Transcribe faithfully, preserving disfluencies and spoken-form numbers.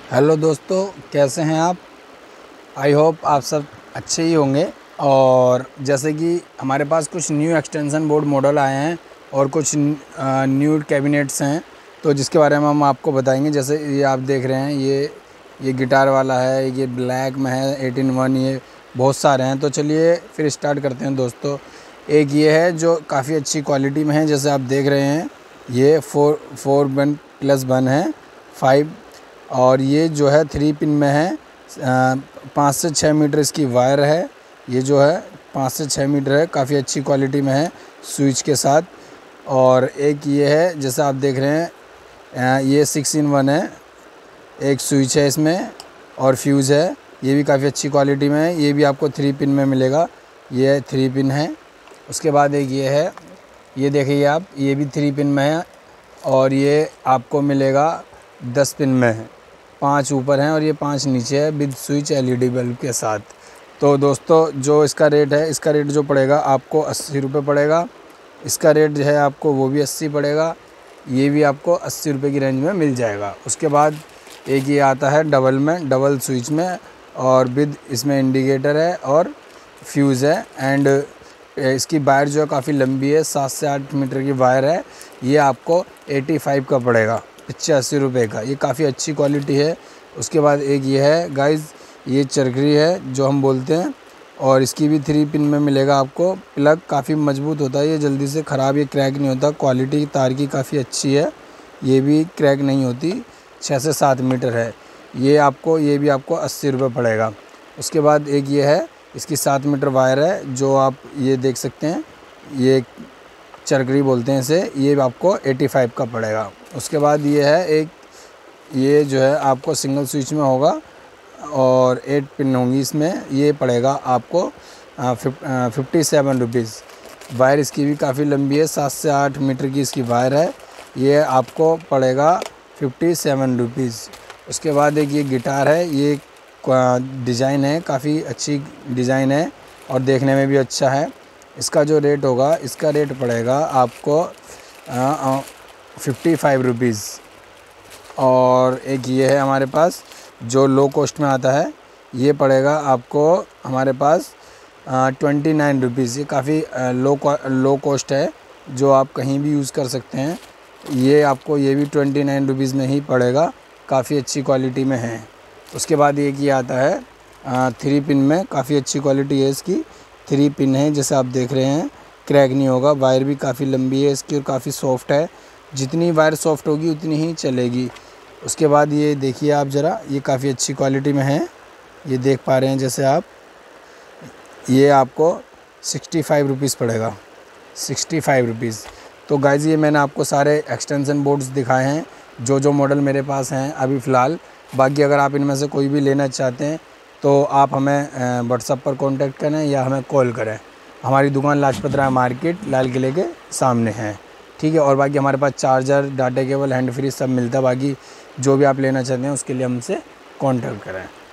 Hello दोस्तों, कैसे हैं आप। आई होप आप सब अच्छे ही होंगे। और जैसे कि हमारे पास कुछ न्यू एक्सटेंशन बोर्ड मॉडल आए हैं और कुछ न्यू कैबिनेट्स हैं, तो जिसके बारे में हम आपको बताएंगे। जैसे ये आप देख रहे हैं, ये ये गिटार वाला है, ये ब्लैक में है एटीन वन, ये बहुत सारे हैं। तो चलिए फिर स्टार्ट करते हैं दोस्तों। एक ये है जो काफ़ी अच्छी क्वालिटी में है, जैसे आप देख रहे हैं, ये four four one plus one है फाइव, और ये जो है थ्री पिन में है। पाँच से छः मीटर इसकी वायर है। ये जो है पाँच से छः मीटर है, काफ़ी अच्छी क्वालिटी में है स्विच के साथ। और एक ये है, जैसे आप देख रहे हैं, ये सिक्स इन वन है। एक स्विच है इसमें और फ्यूज़ है, ये भी काफ़ी अच्छी क्वालिटी में है। ये भी आपको थ्री पिन में मिलेगा, ये थ्री पिन है। उसके बाद एक ये है, ये देखिए आप, ये भी थ्री पिन में है और ये आपको मिलेगा दस पिन में है। पाँच ऊपर हैं और ये पाँच नीचे है विद स्विच एलईडी बल्ब के साथ। तो दोस्तों जो इसका रेट है, इसका रेट जो पड़ेगा आपको अस्सी रुपये पड़ेगा। इसका रेट जो है आपको वो भी अस्सी पड़ेगा। ये भी आपको अस्सी रुपये की रेंज में मिल जाएगा। उसके बाद एक ये आता है डबल में, डबल स्विच में, और विद इसमें इंडिकेटर है और फ्यूज़ है। एंड इसकी वायर जो है काफ़ी लंबी है, सात से आठ मीटर की वायर है। ये आपको पचासी का पड़ेगा, पचासी रुपये का। ये काफ़ी अच्छी क्वालिटी है। उसके बाद एक ये है गाइज़, ये चरखरी है जो हम बोलते हैं, और इसकी भी थ्री पिन में मिलेगा आपको। प्लग काफ़ी मजबूत होता है, ये जल्दी से ख़राब, ये क्रैक नहीं होता। क्वालिटी तार की काफ़ी अच्छी है, ये भी क्रैक नहीं होती। छः से सात मीटर है ये आपको, ये भी आपको अस्सी रुपये पड़ेगा। उसके बाद एक ये है, इसकी सात मीटर वायर है जो आप ये देख सकते हैं, ये चरखरी बोलते हैं इसे। ये आपको पचासी का पड़ेगा। उसके बाद ये है एक, ये जो है आपको सिंगल स्विच में होगा और एट पिन होंगी इसमें। ये पड़ेगा आपको फिफ्टी सेवन रुपीज़। वायर इसकी भी काफ़ी लंबी है, सात से आठ मीटर की इसकी वायर है। ये आपको पड़ेगा फिफ्टी सेवन रुपीज़। उसके बाद एक ये गिटार है, ये डिज़ाइन है, काफ़ी अच्छी डिज़ाइन है और देखने में भी अच्छा है। इसका जो रेट होगा, इसका रेट पड़ेगा आपको फिफ्टी फाइव रुपीज़। और एक ये है हमारे पास जो लो कॉस्ट में आता है, ये पड़ेगा आपको हमारे पास ट्वेंटी नाइन रुपीज़। ये काफ़ी लो लो कॉस्ट है जो आप कहीं भी यूज़ कर सकते हैं। ये आपको ये भी ट्वेंटी नाइन रुपीज़ में ही पड़ेगा, काफ़ी अच्छी क्वालिटी में है। उसके बाद एक ये आता है थ्री पिन में, काफ़ी अच्छी क्वालिटी है इसकी। थ्री पिन है, जैसे आप देख रहे हैं, क्रैक नहीं होगा। वायर भी काफ़ी लंबी है इसकी और काफ़ी सॉफ्ट है। जितनी वायर सॉफ्ट होगी उतनी ही चलेगी। उसके बाद ये देखिए आप ज़रा, ये काफ़ी अच्छी क्वालिटी में है, ये देख पा रहे हैं जैसे आप। ये आपको सिक्सटी फाइव रुपीज़ पड़ेगा, सिक्सटी फाइव रुपीज़। तो गाइज़ ये मैंने आपको सारे एक्सटेंशन बोर्ड्स दिखाए हैं जो जो मॉडल मेरे पास हैं अभी फ़िलहाल। बाकी अगर आप इनमें से कोई भी लेना चाहते हैं तो आप हमें व्हाट्सएप पर कांटेक्ट करें या हमें कॉल करें। हमारी दुकान लाजपत राय मार्केट लाल किले के सामने है, ठीक है। और बाकी हमारे पास charger, data cable, hand free सब मिलता है। बाकी जो भी आप लेना चाहते हैं उसके लिए हमसे कांटेक्ट करें।